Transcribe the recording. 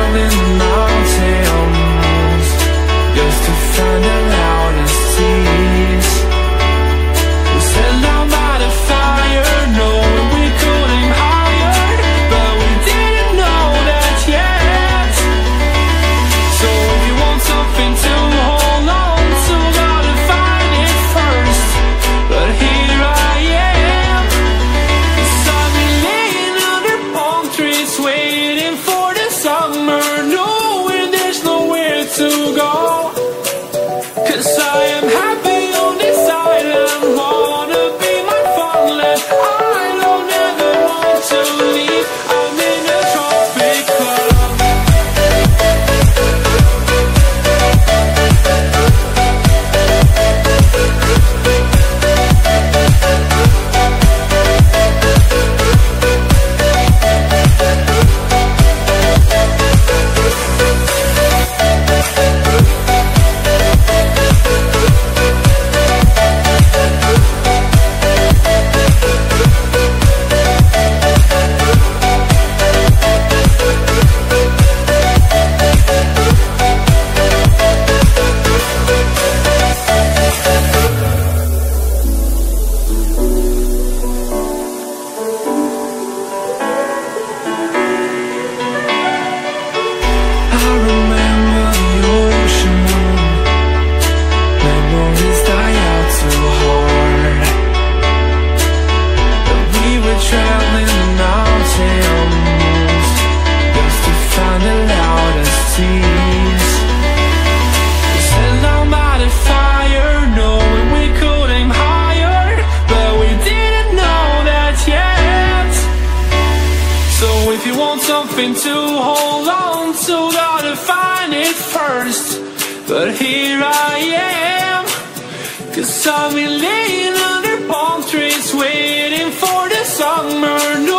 traveling the mountains just to find the loudest tears. We sat down by the fire, knowing we could aim higher, but we didn't know that yet. So if you want something to hold on to, gotta find it first. But here I am, 'cause I've been laying under palm trees, waiting for the summer, knowing there's nowhere to go. 'Cause I am happy on this island, wanna be my fatherland. I don't ever want to leave, I'm in a tropic club. I remember the ocean, memories die out too hard. But we were traveling the mountains just to find the loudest tears. We sat down by the fire, knowing we could aim higher, but we didn't know that yet. So if you want something to hold on to, gotta find it first. But here I am, 'cause I've been laying under palm trees, waiting for the summer.